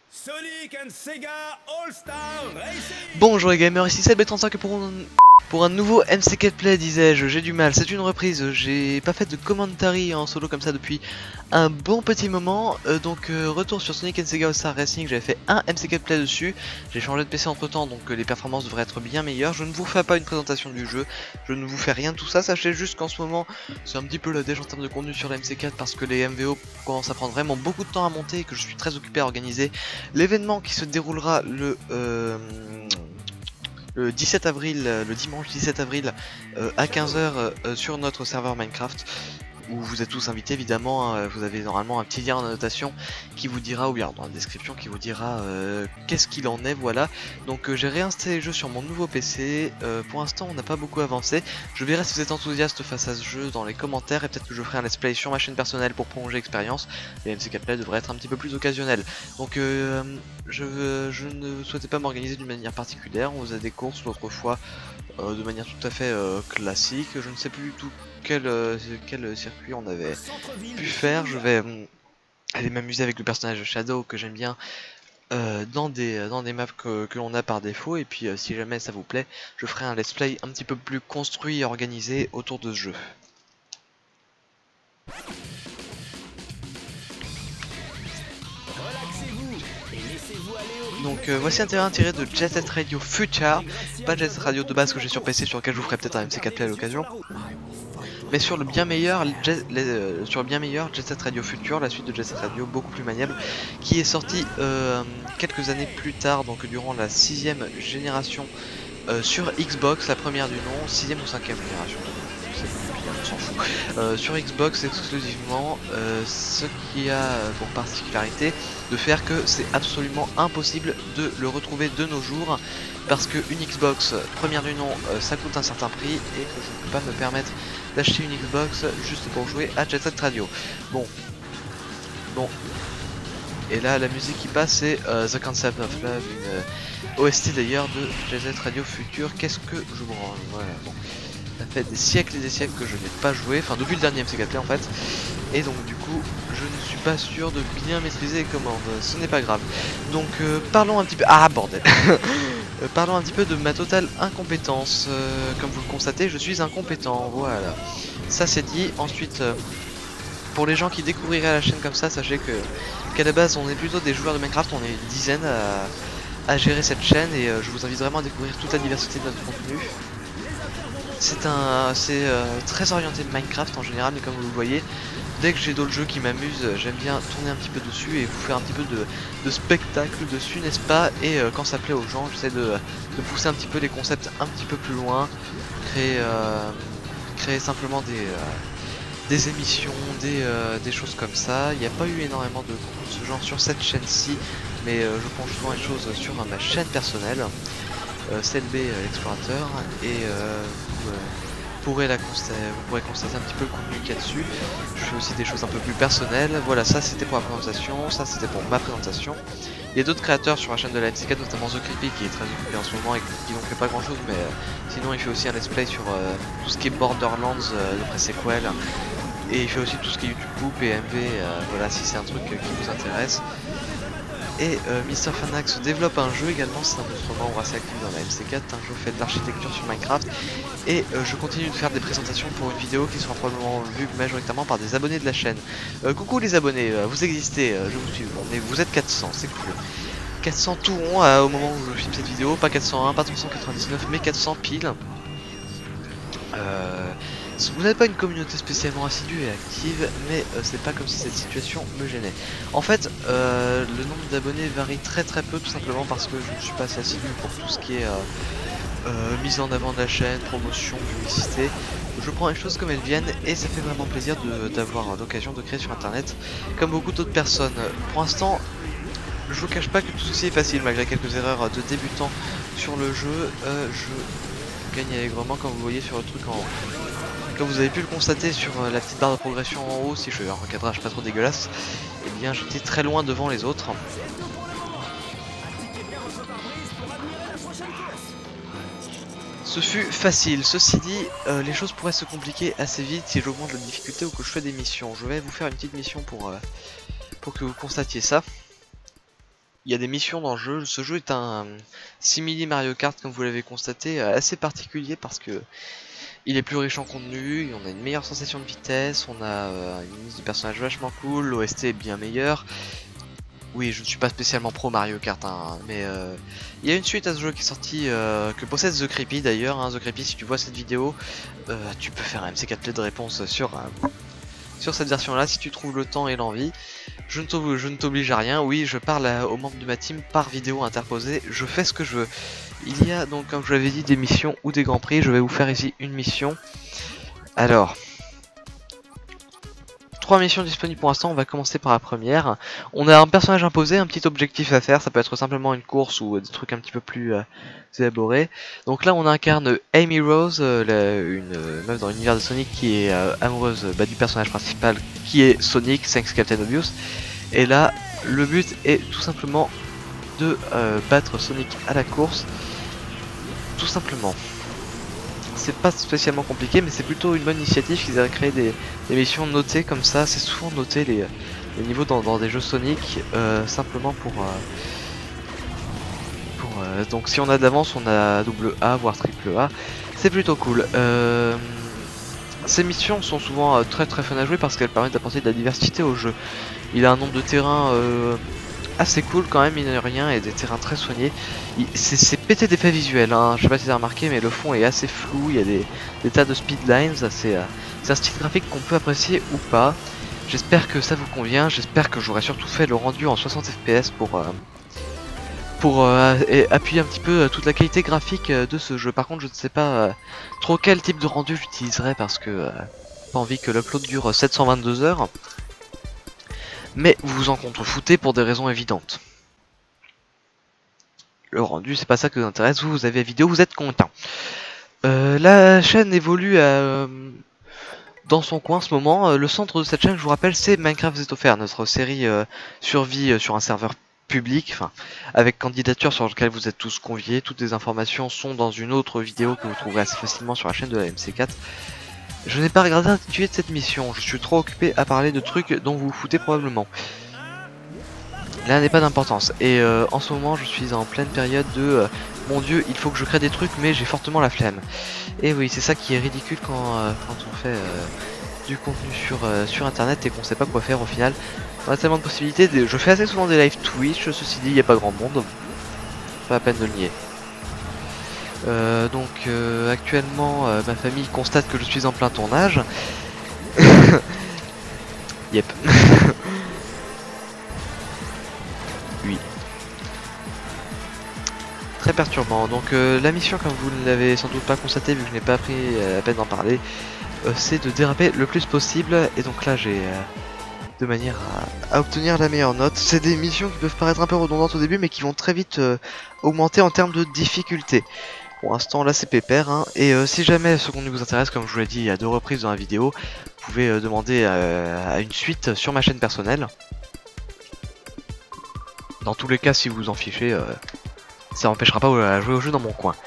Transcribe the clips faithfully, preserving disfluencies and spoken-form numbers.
Sonic and Sega All-Star Racing. Bonjour les gamers, ici c'est B trente-cinq pour un, pour un nouveau M C quatre Play, disais-je. J'ai du mal, c'est une reprise, j'ai pas fait de commentary en solo comme ça depuis un bon petit moment. euh, Donc euh, retour sur Sonic and Sega All-Star Racing, j'avais fait un M C quatre Play dessus. J'ai changé de P C entre temps, donc euh, les performances devraient être bien meilleures. Je ne vous fais pas une présentation du jeu, je ne vous fais rien de tout ça. Sachez juste qu'en ce moment c'est un petit peu la déche en termes de contenu sur la M C quatre, parce que les M V O commencent à prendre vraiment beaucoup de temps à monter et que je suis très occupé à organiser l'événement qui se déroulera le, euh, le dix-sept avril, le dimanche dix-sept avril euh, à quinze heures euh, sur notre serveur Minecraft, où vous êtes tous invités évidemment. Hein. Vous avez normalement un petit lien en annotation qui vous dira, ou bien dans la description, qui vous dira euh, qu'est-ce qu'il en est, voilà. Donc euh, j'ai réinstallé le jeu sur mon nouveau P C, euh, pour l'instant on n'a pas beaucoup avancé. Je verrai si vous êtes enthousiaste face à ce jeu dans les commentaires, et peut-être que je ferai un let's play sur ma chaîne personnelle pour prolonger l'expérience. Les M C quatre Play devraient être un petit peu plus occasionnels. Donc euh, je, je ne souhaitais pas m'organiser d'une manière particulière, on faisait des courses l'autre fois euh, de manière tout à fait euh, classique. Je ne sais plus du tout quel, euh, quel circuit on avait pu faire. Je vais euh, aller m'amuser avec le personnage de Shadow que j'aime bien euh, dans, des, dans des maps que, que l'on a par défaut, et puis euh, si jamais ça vous plaît, je ferai un let's play un petit peu plus construit et organisé autour de ce jeu. Donc euh, voici un terrain tiré de Jet Set Radio Future, pas Jet Set Radio de base que j'ai sur P C, sur lequel je vous ferai peut-être un M C quatre Play à l'occasion, mais sur le bien meilleur Jet, les, euh, sur le bien meilleur Jet Set Radio Future, la suite de Jet Set Radio beaucoup plus maniable, qui est sortie euh, quelques années plus tard, donc durant la sixième génération euh, sur Xbox, la première du nom, sixième ou cinquième génération. On s'en fout. Euh, sur Xbox exclusivement, euh, ce qui a pour particularité de faire que c'est absolument impossible de le retrouver de nos jours, parce que une Xbox première du nom euh, ça coûte un certain prix, et que je ne peux pas me permettre d'acheter une Xbox juste pour jouer à Jet Set Radio. Bon, bon. Et là la musique qui passe c'est euh, The Concept of Love, une euh, O S T d'ailleurs de Jet Set Radio Future. Qu'est-ce que je branle, voilà, bon. Ça fait des siècles et des siècles que je n'ai pas joué, enfin depuis le dernier M C quatre Play en fait, et donc du coup je ne suis pas sûr de bien maîtriser les commandes, ce n'est pas grave. Donc euh, parlons un petit peu, ah bordel euh, parlons un petit peu de ma totale incompétence. Euh, comme vous le constatez, je suis incompétent, voilà, ça c'est dit. Ensuite, euh, pour les gens qui découvriraient la chaîne comme ça, sachez que qu'à la base on est plutôt des joueurs de Minecraft, on est une dizaine à, à gérer cette chaîne, et euh, je vous invite vraiment à découvrir toute la diversité de notre contenu. C'est un, c'est euh, très orienté de Minecraft en général, mais comme vous le voyez, dès que j'ai d'autres jeux qui m'amusent, j'aime bien tourner un petit peu dessus et vous faire un petit peu de, de spectacle dessus, n'est-ce pas? Et euh, quand ça plaît aux gens, j'essaie de, de pousser un petit peu les concepts un petit peu plus loin, créer, euh, créer simplement des, euh, des émissions, des, euh, des choses comme ça. Il n'y a pas eu énormément de ce genre sur cette chaîne-ci, mais euh, je pense souvent les choses sur euh, ma chaîne personnelle. Euh, C L B euh, Explorateur, et euh, vous, euh, pourrez la constater, vous pourrez constater un petit peu le contenu qu'il y a dessus. Je fais aussi des choses un peu plus personnelles. Voilà, ça c'était pour la présentation, ça c'était pour ma présentation. Il y a d'autres créateurs sur la chaîne de la M C quatre, notamment The Creepy qui est très occupé en ce moment et qui n'ont fait pas grand chose, mais euh, sinon il fait aussi un let's play sur euh, tout ce qui est Borderlands, euh, le pré-sequel, et il fait aussi tout ce qui est YouTube Poop et M V, euh, voilà, si c'est un truc euh, qui vous intéresse. Et euh, Mister Fanax développe un jeu également, c'est un autre membre assez actif dans la M C quatre, un jeu fait de l'architecture sur Minecraft. Et euh, je continue de faire des présentations pour une vidéo qui sera probablement vue majoritairement par des abonnés de la chaîne. Euh, coucou les abonnés, euh, vous existez, euh, je vous suis, on est, vous êtes quatre cents, c'est cool. quatre cents tout rond euh, au moment où je filme cette vidéo, pas quatre cent un, pas trois cent quatre-vingt-dix-neuf, mais quatre cents pile. Euh, Vous n'avez pas une communauté spécialement assidue et active, mais euh, c'est pas comme si cette situation me gênait. En fait, euh, le nombre d'abonnés varie très très peu, tout simplement parce que je ne suis pas assez assidu pour tout ce qui est euh, euh, mise en avant de la chaîne, promotion, publicité. Je prends les choses comme elles viennent, et ça fait vraiment plaisir d'avoir l'occasion de créer sur internet, comme beaucoup d'autres personnes. Pour l'instant, je vous cache pas que tout ceci est facile, malgré quelques erreurs de débutant sur le jeu. Euh, je gagne allègrement, comme vous voyez sur le truc en haut. Comme vous avez pu le constater sur euh, la petite barre de progression en haut, si je fais un recadrage pas trop dégueulasse, eh bien j'étais très loin devant les autres. Ce fut facile. Ceci dit, euh, les choses pourraient se compliquer assez vite si j'augmente la difficulté ou que je fais des missions. Je vais vous faire une petite mission pour, euh, pour que vous constatiez ça. Il y a des missions dans le jeu. Ce jeu est un simili Mario Kart, comme vous l'avez constaté, assez particulier parce que il est plus riche en contenu, on a une meilleure sensation de vitesse, on a euh, une liste de personnages vachement cool, l'O S T est bien meilleur. Oui, je ne suis pas spécialement pro Mario Kart, hein, mais euh, il y a une suite à ce jeu qui est sorti, euh, que possède The Creepy d'ailleurs. Hein. The Creepy, si tu vois cette vidéo, euh, tu peux faire un M C quatre Play de réponse sur, euh, sur cette version là si tu trouves le temps et l'envie. Je ne t'oblige à rien, oui, je parle à, aux membres de ma team par vidéo interposée, je fais ce que je veux. Il y a donc, comme je l'avais dit, des missions ou des grands prix. Je vais vous faire ici une mission. Alors, trois missions disponibles pour l'instant. On va commencer par la première. On a un personnage imposé, un petit objectif à faire. Ça peut être simplement une course ou des trucs un petit peu plus euh, élaborés. Donc là, on incarne Amy Rose, euh, la, une euh, meuf dans l'univers de Sonic qui est euh, amoureuse bah, du personnage principal qui est Sonic, thanks Captain Obvious. Et là, le but est tout simplement de euh, battre Sonic à la course. Tout simplement. C'est pas spécialement compliqué, mais c'est plutôt une bonne initiative qu'ils aient créé des, des missions notées comme ça. C'est souvent noté les, les niveaux dans, dans des jeux Sonic, euh, simplement pour... Euh, pour euh, donc si on a de l'avance, on a double A, voire triple A. C'est plutôt cool. Euh, ces missions sont souvent euh, très très fun à jouer parce qu'elles permettent d'apporter de la diversité au jeu. Il a un nombre de terrains... Euh, assez cool quand même, mine de rien, et des terrains très soignés. C'est pété d'effets visuels, hein. Je sais pas si vous avez remarqué, mais le fond est assez flou, il y a des, des tas de speedlines, c'est euh, un style graphique qu'on peut apprécier ou pas. J'espère que ça vous convient, j'espère que j'aurai surtout fait le rendu en soixante F P S pour, euh, pour euh, appuyer un petit peu toute la qualité graphique de ce jeu. Par contre, je ne sais pas euh, trop quel type de rendu j'utiliserai parce que euh, pas envie que l'upload dure sept cent vingt-deux heures. Mais vous vous en contrefoutez pour des raisons évidentes. Le rendu, c'est pas ça que vous intéresse, vous, vous avez la vidéo, vous êtes content. Euh, la chaîne évolue à, euh, dans son coin en ce moment. Le centre de cette chaîne, je vous rappelle, c'est Minecraft Z Offert, notre série euh, survie euh, sur un serveur public, enfin, avec candidature sur lequel vous êtes tous conviés. Toutes les informations sont dans une autre vidéo que vous trouverez assez facilement sur la chaîne de la M C quatre. Je n'ai pas regardé l'intitulé de cette mission, je suis trop occupé à parler de trucs dont vous vous foutez probablement. Là n'est pas d'importance, et euh, en ce moment je suis en pleine période de euh, mon dieu, il faut que je crée des trucs mais j'ai fortement la flemme. Et oui, c'est ça qui est ridicule quand, euh, quand on fait euh, du contenu sur, euh, sur internet et qu'on sait pas quoi faire au final. On a tellement de possibilités, je fais assez souvent des live Twitch, ceci dit il n'y a pas grand monde, pas la peine de le nier. Euh, donc euh, actuellement euh, ma famille constate que je suis en plein tournage. Yep. Oui. Très perturbant. Donc euh, la mission, comme vous ne l'avez sans doute pas constaté vu que je n'ai pas pris euh, la peine d'en parler, euh, c'est de déraper le plus possible. Et donc là j'ai euh, de manière à, à obtenir la meilleure note. C'est des missions qui peuvent paraître un peu redondantes au début mais qui vont très vite euh, augmenter en termes de difficulté. Pour l'instant là c'est pépère, hein. Et euh, si jamais ce contenu vous intéresse, comme je vous l'ai dit à deux reprises dans la vidéo, vous pouvez euh, demander euh, à une suite sur ma chaîne personnelle. Dans tous les cas, si vous vous en fichez, euh, ça m'empêchera pas de jouer au jeu dans mon coin.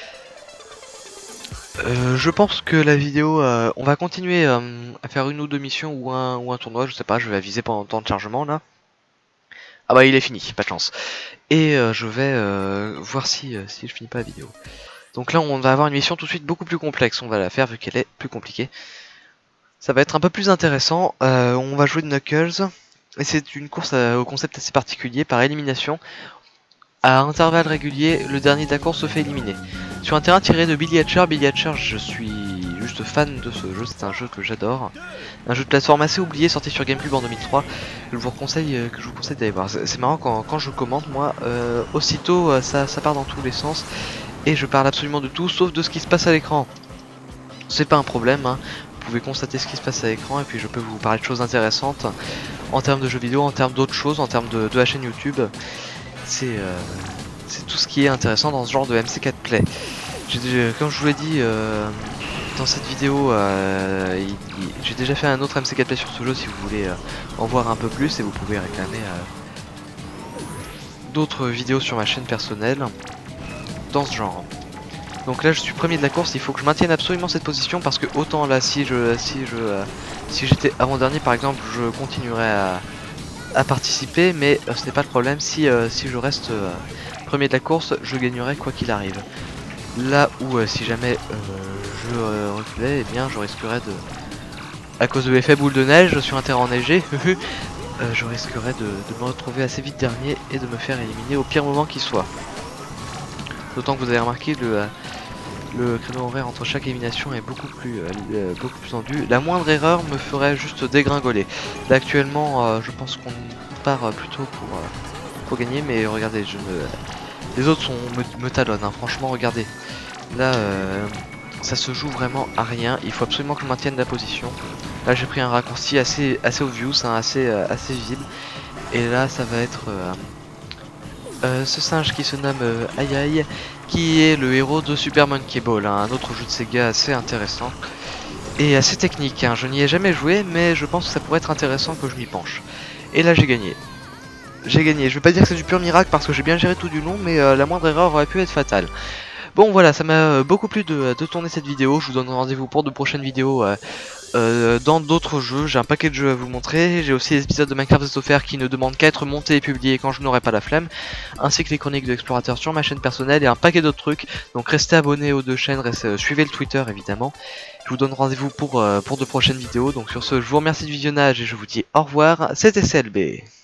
Euh, je pense que la vidéo, euh, on va continuer euh, à faire une ou deux missions ou un, ou un tournoi, je sais pas, je vais aviser pendant le temps de chargement là. Ah bah il est fini, pas de chance. Et euh, je vais euh, voir si, euh, si je finis pas la vidéo. Donc là on va avoir une mission tout de suite beaucoup plus complexe, on va la faire vu qu'elle est plus compliquée. Ça va être un peu plus intéressant, euh, on va jouer de Knuckles. Et c'est une course à, au concept assez particulier, par élimination. À intervalles réguliers, le dernier de la course se fait éliminer. Sur un terrain tiré de Billy Hatcher, Billy Hatcher, je suis juste fan de ce jeu, c'est un jeu que j'adore. Un jeu de plateforme assez oublié, sorti sur GameCube en deux mille trois, que je vous conseille, que je vous conseille d'aller voir. C'est marrant, quand, quand je commente, moi, euh, aussitôt ça, ça part dans tous les sens, et je parle absolument de tout, sauf de ce qui se passe à l'écran. C'est pas un problème, hein. Vous pouvez constater ce qui se passe à l'écran, et puis je peux vous parler de choses intéressantes, en termes de jeux vidéo, en termes d'autres choses, en termes de, de la chaîne YouTube. C'est euh, tout ce qui est intéressant dans ce genre de M C quatre Play. Comme je vous l'ai dit euh, dans cette vidéo, euh, j'ai déjà fait un autre M C quatre Play sur ce jeu si vous voulez euh, en voir un peu plus, et vous pouvez réclamer euh, d'autres vidéos sur ma chaîne personnelle dans ce genre. Donc là je suis premier de la course, il faut que je maintienne absolument cette position parce que autant là si je si je euh, si j'étais avant-dernier par exemple, je continuerais à à participer, mais euh, ce n'est pas le problème. Si, euh, si je reste euh, premier de la course, je gagnerai quoi qu'il arrive. Là où euh, si jamais euh, je euh, reculais, eh bien je risquerais de... À cause de l'effet boule de neige sur un terrain enneigé, euh, je risquerais de, de me retrouver assez vite dernier et de me faire éliminer au pire moment qui soit. D'autant que vous avez remarqué le... Euh, Le créneau horaire entre chaque élimination est beaucoup plus, euh, beaucoup plus tendu. La moindre erreur me ferait juste dégringoler. Là actuellement, euh, je pense qu'on part euh, plutôt pour, euh, pour gagner, mais regardez, je me... les autres sont, me, me talonnent, hein. Franchement, regardez. Là, euh, ça se joue vraiment à rien. Il faut absolument que je maintienne la position. Là, j'ai pris un raccourci assez, assez obvious, hein, assez, euh, assez visible. Et là, ça va être... Euh, Euh, ce singe qui se nomme euh, Aïe Aïe, qui est le héros de Super Monkey Ball, hein, un autre jeu de Sega assez intéressant et assez technique, hein. Je n'y ai jamais joué, mais je pense que ça pourrait être intéressant que je m'y penche. Et là j'ai gagné. J'ai gagné. Je vais pas dire que c'est du pur miracle parce que j'ai bien géré tout du long, mais euh, la moindre erreur aurait pu être fatale. Bon voilà, ça m'a beaucoup plu de, de tourner cette vidéo. Je vous donne rendez-vous pour de prochaines vidéos euh, euh, dans d'autres jeux. J'ai un paquet de jeux à vous montrer. J'ai aussi les épisodes de Minecraft Z Offert qui ne demandent qu'à être montés et publiés quand je n'aurai pas la flemme, ainsi que les chroniques de l'explorateur sur ma chaîne personnelle et un paquet d'autres trucs. Donc restez abonnés aux deux chaînes, restez, euh, suivez le Twitter évidemment. Je vous donne rendez-vous pour, euh, pour de prochaines vidéos. Donc sur ce, je vous remercie du visionnage et je vous dis au revoir. C'était C L B.